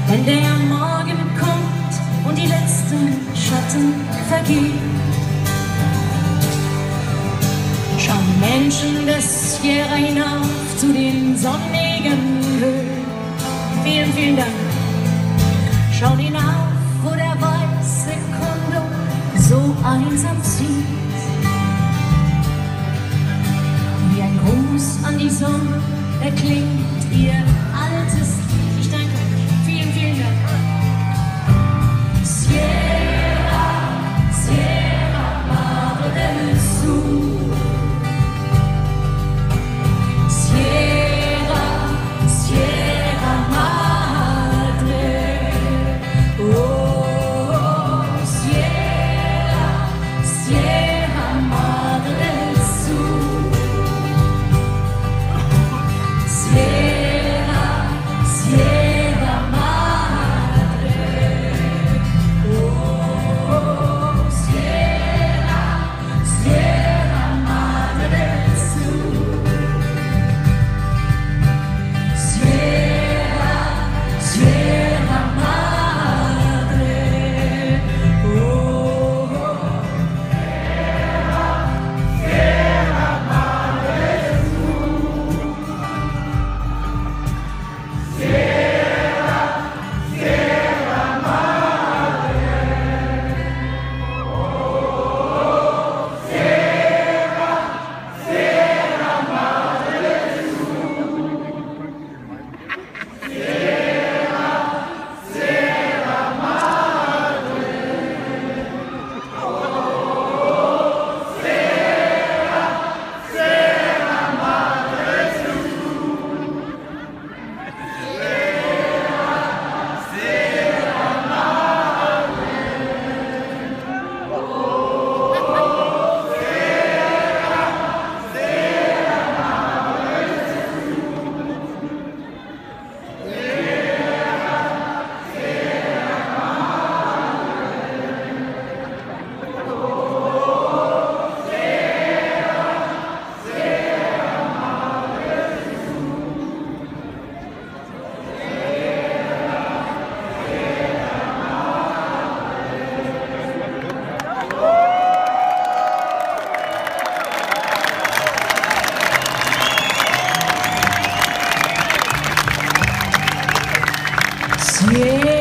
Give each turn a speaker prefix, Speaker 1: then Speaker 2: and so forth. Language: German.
Speaker 1: Wenn der Morgen kommt und die letzten Schatten vergehen, schauen Menschen des Sierra hinauf zu den sonnigen Höhen. Vielen, vielen Dank. Schauen hinauf, wo der weiße Kondor so einsam zieht. Wie ein Gruß an die Sonne erklingt ihr altes Lied. Ich danke euch. Vielen, vielen Dank. Sierra, Sierra Madre del Sur. Sierra, Sierra Madre. Oh, Sierra, Sierra Madre del Sur. Sierra, Sierra Madre. Oh, Sierra, Sierra Madre del Sur. Sierra, Sierra Madre. Oh, Sierra, Sierra Madre del Sur. Sierra, Sierra Madre. Oh, Sierra, Sierra Madre del Sur. Sierra, Sierra Madre. Oh, Sierra, Sierra Madre del Sur. Sierra.